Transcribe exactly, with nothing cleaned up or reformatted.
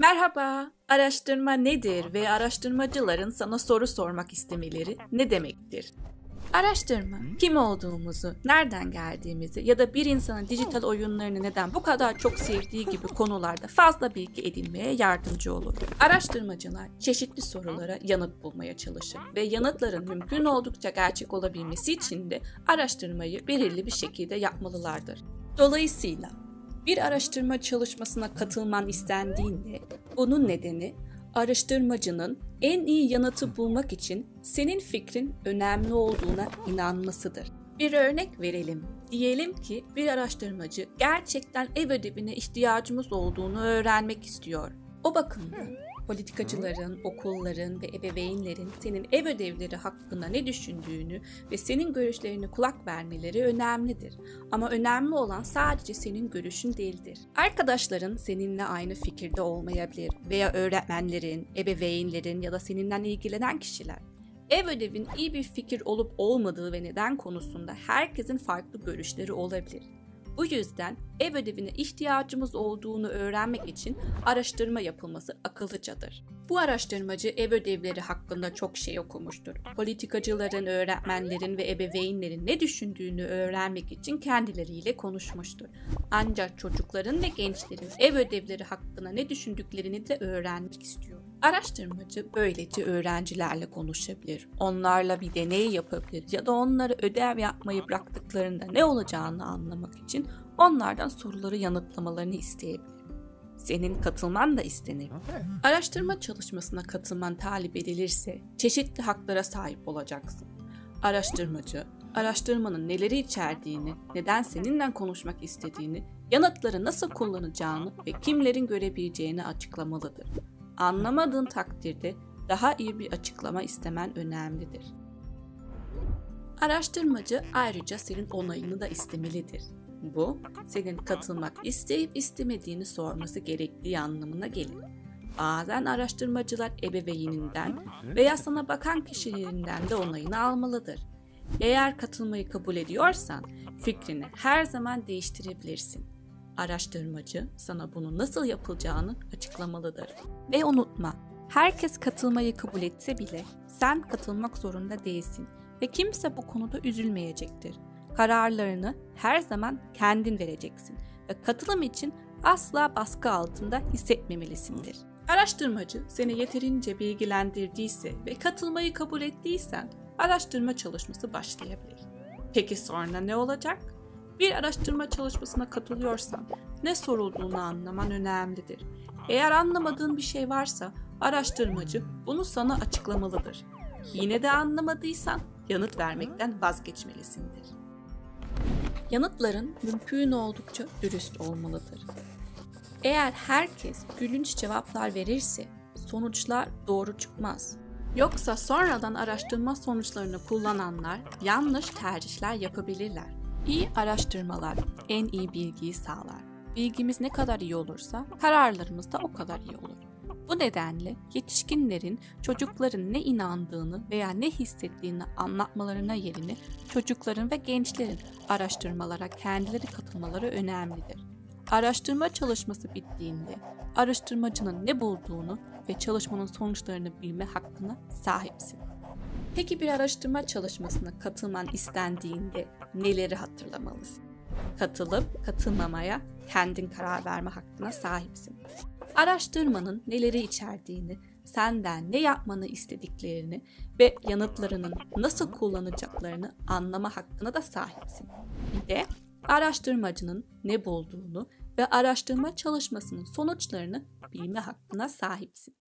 Merhaba, araştırma nedir ve araştırmacıların sana soru sormak istemeleri ne demektir? Araştırma, kim olduğumuzu, nereden geldiğimizi ya da bir insanın dijital oyunlarını neden bu kadar çok sevdiği gibi konularda fazla bilgi edinmeye yardımcı olur. Araştırmacılar çeşitli sorulara yanıt bulmaya çalışır ve yanıtların mümkün oldukça gerçek olabilmesi için de araştırmayı belirli bir şekilde yapmalılardır. Dolayısıyla bir araştırma çalışmasına katılman istendiğinde bunun nedeni araştırmacının en iyi yanıtı bulmak için senin fikrin önemli olduğuna inanmasıdır. Bir örnek verelim. Diyelim ki bir araştırmacı gerçekten ev ödevine ihtiyacımız olduğunu öğrenmek istiyor. O bakımdan politikacıların, okulların ve ebeveynlerin senin ev ödevleri hakkında ne düşündüğünü ve senin görüşlerine kulak vermeleri önemlidir. Ama önemli olan sadece senin görüşün değildir. Arkadaşların seninle aynı fikirde olmayabilir veya öğretmenlerin, ebeveynlerin ya da seninle ilgilenen kişiler. Ev ödevin iyi bir fikir olup olmadığı ve neden konusunda herkesin farklı görüşleri olabilir. Bu yüzden ev ödevine ihtiyacımız olduğunu öğrenmek için araştırma yapılması akıllıcadır. Bu araştırmacı ev ödevleri hakkında çok şey okumuştur. Politikacıların, öğretmenlerin ve ebeveynlerin ne düşündüğünü öğrenmek için kendileriyle konuşmuştur. Ancak çocukların ve gençlerin ev ödevleri hakkında ne düşündüklerini de öğrenmek istiyor. Araştırmacı böylece öğrencilerle konuşabilir, onlarla bir deney yapabilir ya da onları ödev yapmayı bıraktıklarında ne olacağını anlamak için onlardan soruları yanıtlamalarını isteyebilir. Senin katılman da istenir. Araştırma çalışmasına katılman talep edilirse çeşitli haklara sahip olacaksın. Araştırmacı, araştırmanın neleri içerdiğini, neden seninle konuşmak istediğini, yanıtları nasıl kullanacağını ve kimlerin görebileceğini açıklamalıdır. Anlamadığın takdirde daha iyi bir açıklama istemen önemlidir. Araştırmacı ayrıca senin onayını da istemelidir. Bu, senin katılmak isteyip istemediğini sorması gerektiği anlamına gelir. Bazen araştırmacılar ebeveyninden veya sana bakan kişilerinden de onayını almalıdır. Eğer katılmayı kabul ediyorsan, fikrini her zaman değiştirebilirsin. Araştırmacı sana bunu nasıl yapılacağını açıklamalıdır. Ve unutma, herkes katılmayı kabul etse bile sen katılmak zorunda değilsin ve kimse bu konuda üzülmeyecektir. Kararlarını her zaman kendin vereceksin ve katılım için asla baskı altında hissetmemelisindir. Araştırmacı seni yeterince bilgilendirdiyse ve katılmayı kabul ettiysen araştırma çalışması başlayabilir. Peki sonra ne olacak? Bir araştırma çalışmasına katılıyorsan ne sorulduğunu anlaman önemlidir. Eğer anlamadığın bir şey varsa araştırmacı bunu sana açıklamalıdır. Yine de anlamadıysan yanıt vermekten vazgeçmelisindir. Yanıtların mümkün oldukça dürüst olmalıdır. Eğer herkes gülünç cevaplar verirse sonuçlar doğru çıkmaz. Yoksa sonradan araştırma sonuçlarını kullananlar yanlış tercihler yapabilirler. İyi araştırmalar en iyi bilgiyi sağlar. Bilgimiz ne kadar iyi olursa kararlarımız da o kadar iyi olur. Bu nedenle yetişkinlerin çocukların ne inandığını veya ne hissettiğini anlatmalarına yerine çocukların ve gençlerin araştırmalara kendileri katılmaları önemlidir. Araştırma çalışması bittiğinde araştırmacının ne bulduğunu ve çalışmanın sonuçlarını bilme hakkına sahipsin. Peki bir araştırma çalışmasına katılman istendiğinde neleri hatırlamalısın? Katılıp katılmamaya kendin karar verme hakkına sahipsin. Araştırmanın neleri içerdiğini, senden ne yapmanı istediklerini ve yanıtlarının nasıl kullanacaklarını anlama hakkına da sahipsin. Bir de araştırmacının ne bulduğunu ve araştırma çalışmasının sonuçlarını bilme hakkına sahipsin.